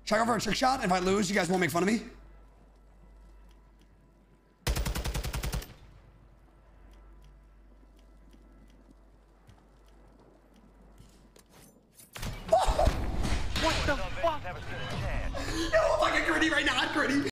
Should I go for a trick shot? If I lose, you guys won't make fun of me? What the fuck? No, I'm fucking gritty right now. I'm gritty.